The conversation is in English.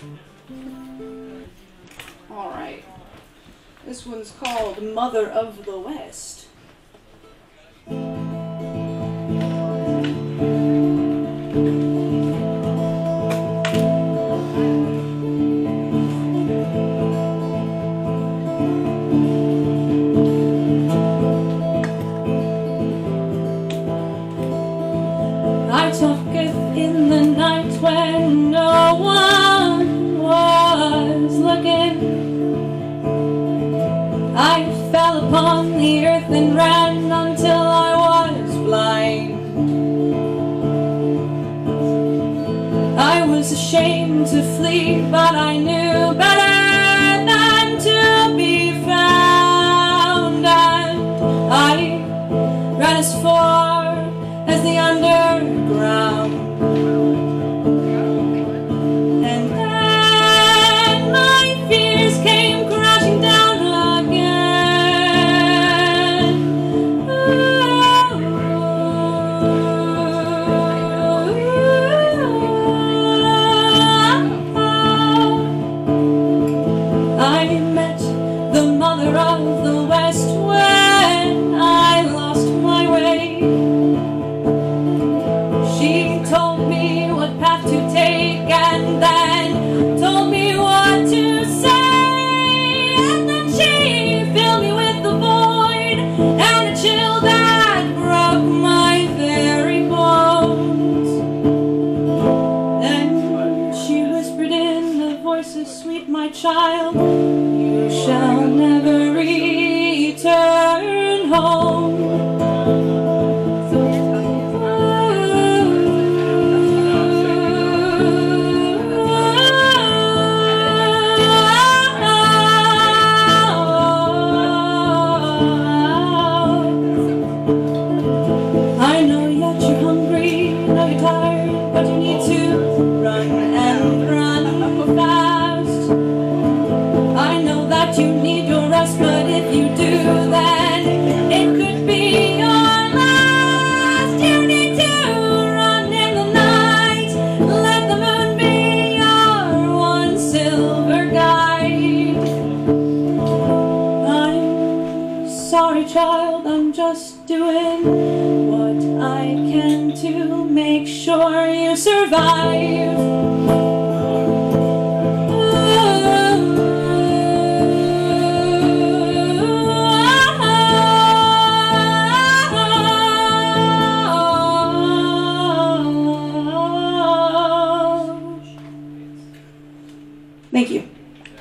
Alright. This one's called Mother of the West. I talketh in the night when no one was looking. I fell upon the earth and ran until I was blind. I was ashamed to flee, but I knew better than to be found. And I ran as far as the underground. And then my fears came crashing down again. I met the mother of the West when I lost my way. She told me what path to take and then told me what to say. And then she filled me with the void and a chill that broke my very bones. Then she whispered in a voice as sweet, my child, you shall never return home. I know that you're hungry, I know you're tired, but you need to run and run fast. I know that you need your rest, but if you do, then it could be your last. You need to run in the night, let the moon be your one silver guide. I'm sorry, child, I'm just doing what I can to make sure you survive. Thank you.